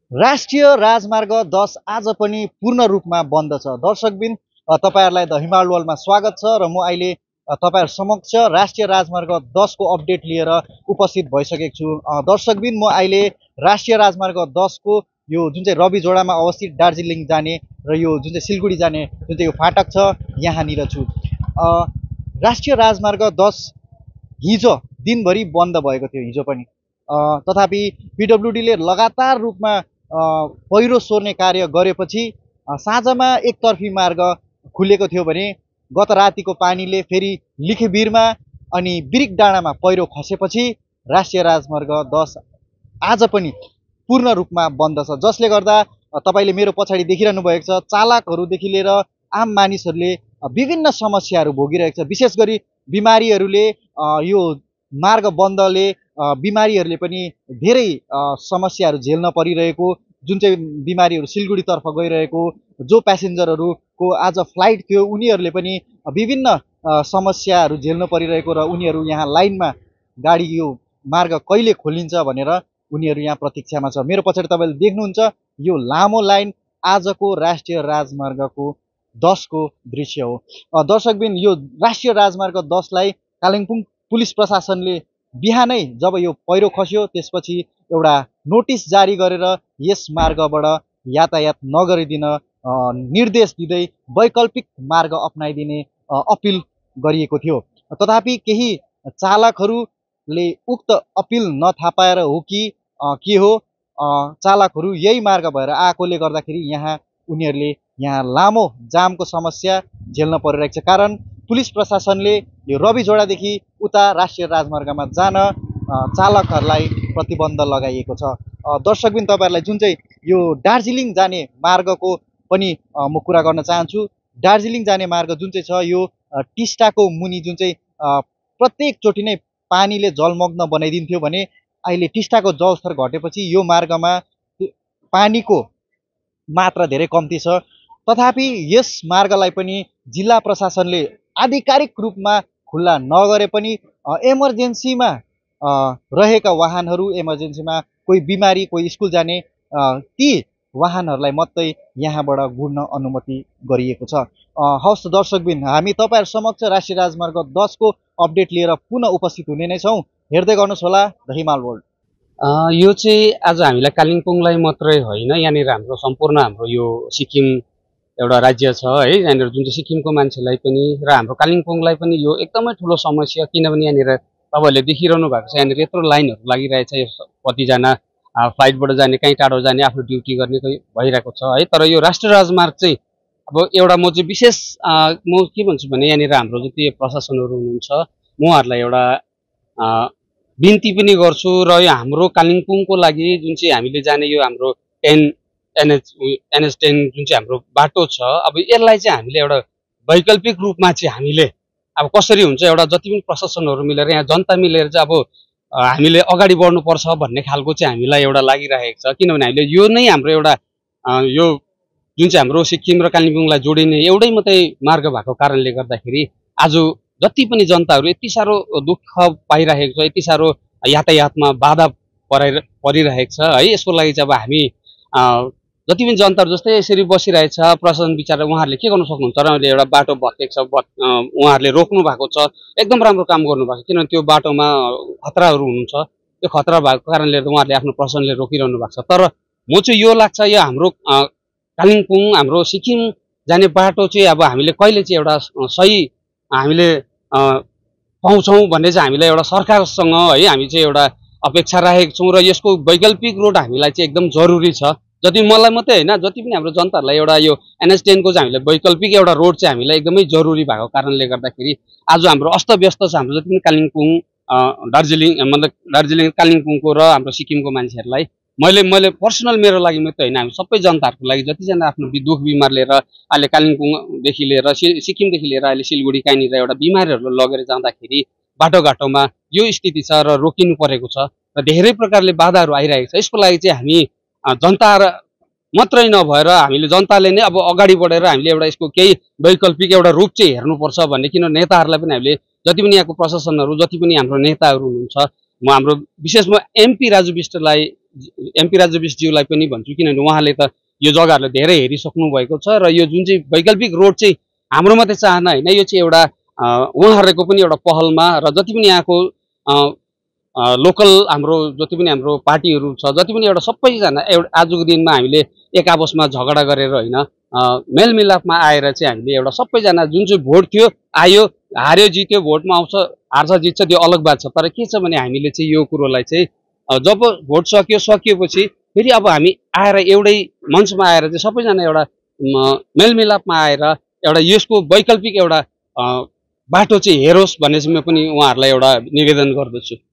राष्ट्रिय राजमार्ग 10 आज पनि पूर्ण रूपमा बन्द छ। दर्शकबिन तपाईँहरूलाई द हिमाल वर्ल्डमा स्वागत छ र म अहिले तपाईँहरू समक्ष राष्ट्रिय राजमार्ग 10 को अपडेट लिएर उपस्थित भइसकेको छु। दर्शकबिन म अहिले राष्ट्रिय राजमार्ग 10 को यो जुन चाहिँ रविझोडामा अवस्थित दार्जिलिङ जाने र यो जुन चाहिँ सिलगढी जाने जुन चाहिँ यो फाटक छ यहाँनिर छु। राष्ट्रिय राजमार्ग 10 हिजो दिनभरि बन्द भएको थियो हिजो पनि, तथापि पिडब्ल्युडीले लगातार रूपमा पहिरो सोर्ने कार्य गरेपछि साँझमा एकतर्फी मार्ग खुलेको थियो भने गत रातिको पानीले फेरि लिखेबिरमा अनि बिरिक डाँडामा पहिरो खसेपछि राष्ट्रिय राजमार्ग 10 आज पनि पूर्ण रूपमा बन्द छ, जसले गर्दा तपाईँले मेरो पछाडि देखिरहनु भएको छ चालकहरूदेखि लिएर आम मानिसहरूले विभिन्न समस्याहरू भोगिरहेको छ। विशेष गरी बिमारीहरूले यो मार्ग बन्दले बिमारीहरूले पनि धेरै समस्याहरू झेल्न परिरहेको, जुन चाहिँ बिमारीहरू सिलगढीतर्फ गइरहेको जो प्यासेन्जरहरूको आज फ्लाइट थियो उनीहरूले पनि विभिन्न समस्याहरू झेल्न परिरहेको र उनीहरू यहाँ लाइनमा गाडी यो मार्ग कहिले खोलिन्छ भनेर उनीहरू यहाँ प्रतीक्षामा छ। मेरो पछाडि तपाईँले देख्नुहुन्छ यो लामो लाइन आजको राष्ट्रिय राजमार्गको 10 को दृश्य हो। दर्शकबिन यो राष्ट्रिय राजमार्ग 10 लाई कालिम्पोङ पुलिस प्रशासनले बिहानै जब यो पहिरो खस्यो त्यसपछि एउटा नोटिस जारी गरेर यस मार्गबाट यातायात नगरिदिन निर्देश दिँदै वैकल्पिक मार्ग अपनाइदिने अपिल गरिएको थियो। तथापि केही चालकहरूले उक्त अपिल नथाहा पाएर हो कि के हो, चालकहरू यही मार्ग भएर आएकोले गर्दाखेरि यहाँ उनीहरूले यहाँ लामो जामको समस्या झेल्न परिरहेको छ। कारण पुलिस प्रशासनले यो रविझोडादेखि उता राष्ट्रिय राजमार्गमा जान चालकहरूलाई प्रतिबन्ध लगाइएको छ। दर्शकबिन तपाईँहरूलाई जुन चाहिँ यो दार्जिलिङ जाने मार्गको पनि म कुरा गर्न चाहन्छु। दार्जिलिङ जाने मार्ग जुन चाहिँ छ यो टिस्टाको मुनि जुन चाहिँ प्रत्येकचोटि नै पानीले जलमग्न बनाइदिन्थ्यो भने अहिले टिस्टाको जलस्तर घटेपछि यो मार्गमा पानीको मात्रा धेरै कम्ती छ। तथापि यस मार्गलाई पनि जिल्ला प्रशासनले आधिकारिक रूपमा खुल्ला नगरे पनि इमर्जेन्सीमा रहेका वाहनहरू, इमर्जेन्सीमा कोही बिमारी कोही स्कुल जाने ती वाहनहरूलाई मात्रै यहाँबाट गुड्न अनुमति गरिएको छ। हवस् दर्शकबिन, हामी तपाईँहरू समक्ष राष्ट्रिय राजमार्ग 10 को अपडेट लिएर पुनः उपस्थित हुने नै छौँ। हेर्दै गर्नुहोस् होला द हिमाल वर्ल्ड। यो चाहिँ आज हामीलाई कालिम्पोङलाई मात्रै होइन, यहाँनिर हाम्रो सम्पूर्ण हाम्रो यो सिक्किम एउटा राज्य छ है, यहाँनिर जुन चाहिँ सिक्किमको मान्छेलाई पनि र हाम्रो कालिम्पोङलाई पनि यो एकदमै ठुलो समस्या। किनभने यहाँनिर तपाईँहरूले देखिरहनु भएको छ यहाँनिर यत्रो लाइनहरू लागिरहेछ, कतिजना फ्लाइटबाट जाने, कहीँ टाढो जाने, आफ्नो ड्युटी गर्ने भइरहेको छ है। तर यो राष्ट्रिय राजमार्ग चाहिँ अब एउटा म चाहिँ विशेष म के भन्छु भने यहाँनिर हाम्रो जति प्रशासनहरू हुनुहुन्छ उहाँहरूलाई एउटा बिन्ती पनि गर्छु र यो हाम्रो कालिम्पोङको लागि जुन चाहिँ हामीले जाने यो हाम्रो NH10 जुन चाहिँ हाम्रो बाटो छ, अब यसलाई चाहिँ हामीले एउटा वैकल्पिक रूपमा चाहिँ हामीले अब कसरी हुन्छ एउटा जति पनि प्रशासनहरू मिलेर यहाँ जनता मिलेर चाहिँ अब हामीले अगाडि बढ्नुपर्छ भन्ने खालको चाहिँ हामीलाई एउटा लागिरहेको छ। किनभने हामीले यो नै हाम्रो एउटा यो जुन चाहिँ हाम्रो सिक्किम र कालिम्पोङलाई जोडिने एउटै मात्रै मार्ग भएको कारणले गर्दाखेरि आज जति पनि जनताहरू यति साह्रो दुःख पाइरहेको छ, यति साह्रो यातायातमा बाधा परिरहेको छ है। यसको लागि चाहिँ अब हामी जति पनि जनताहरू जस्तै यसरी बसिरहेछ, प्रशासन विचार उहाँहरूले के गर्नु सक्नुहुन्छ र एउटा बाटो भत्केको छ, उहाँहरूले रोक्नु भएको छ, एकदम राम्रो काम गर्नुभएको छ। किनभने त्यो बाटोमा खतराहरू हुनुहुन्छ, त्यो खतरा भएको कारणले उहाँहरूले आफ्नो प्रशासनले रोकिरहनु भएको छ। तर म चाहिँ यो लाग्छ यो हाम्रो कालिम्पोङ हाम्रो सिक्किम जाने बाटो चाहिँ अब हामीले कहिले चाहिँ एउटा सही हामीले पाउँछौँ भन्ने चाहिँ हामीलाई एउटा सरकारसँग है हामी चाहिँ एउटा अपेक्षा राखेको छौँ र यसको वैकल्पिक रोड हामीलाई चाहिँ एकदम जरुरी छ। जति मलाई मात्रै होइन, जति पनि हाम्रो जनताहरूलाई एउटा यो NH10 को चाहिँ हामीले वैकल्पिक एउटा रोड चाहिँ हामीलाई एकदमै जरुरी भएको कारणले गर्दाखेरि आज हाम्रो अस्तव्यस्त छ हाम्रो जति पनि कालिम्पोङ दार्जिलिङ मतलब दार्जिलिङ कालिम्पोङको र हाम्रो सिक्किमको मान्छेहरूलाई मैले पर्सनल मेरो लागि मात्रै होइन, हामी सबै जनताहरूको लागि जतिजना आफ्नो दुःख बिमार लिएर अहिले कालिम्पोङदेखि लिएर सिक्किमदेखि लिएर अहिले सिलगढी कहीँनिर एउटा बिमारीहरूलाई लगेर जाँदाखेरि बाटोघाटोमा यो स्थिति छ र रोकिनु परेको छ र धेरै प्रकारले बाधाहरू आइरहेको छ। यसको लागि चाहिँ हामी जनता मात्रै नभएर हामीले जनताले नै अब अगाडि बढेर हामीले एउटा यसको केही वैकल्पिक एउटा रूप चाहिँ हेर्नुपर्छ भन्ने, किन नेताहरूलाई पनि हामीले जति पनि यहाँको प्रशासनहरू जति पनि हाम्रो नेताहरू हुनुहुन्छ म हाम्रो विशेष म MP राजु विष्टलाई एमपी राज्य विष्टज्यूलाई पनि भन्छु, किनभने उहाँले त यो जग्गाहरूलाई धेरै हेरिसक्नु भएको छ र यो जुन चाहिँ वैकल्पिक रोड चाहिँ हाम्रो मात्रै चाहना होइन, यो चाहिँ एउटा उहाँहरूको पनि एउटा पहलमा र जति पनि यहाँको लोकल हाम्रो जति पनि हाम्रो पार्टीहरू छ, जति पनि एउटा सबैजना एउटा आजको दिनमा हामीले एक आपसमा झगडा गरेर होइन, मेलमिलापमा आएर चाहिँ हामीले एउटा सबैजना जुन चाहिँ भोट थियो आयो, हार्यो जित्यो, भोटमा आउँछ हार्छ जित्छ त्यो अलग बात छ। तर के छ भने हामीले चाहिँ यो कुरोलाई चाहिँ जब भोट सकिएपछि फेरि अब हामी आएर एउटै मञ्चमा आएर चाहिँ सबैजना एउटा मेलमिलापमा आएर एउटा यसको वैकल्पिक एउटा बाटो चाहिँ हेरोस् भन्ने चाहिँ म पनि उहाँहरूलाई एउटा निवेदन गर्दछु।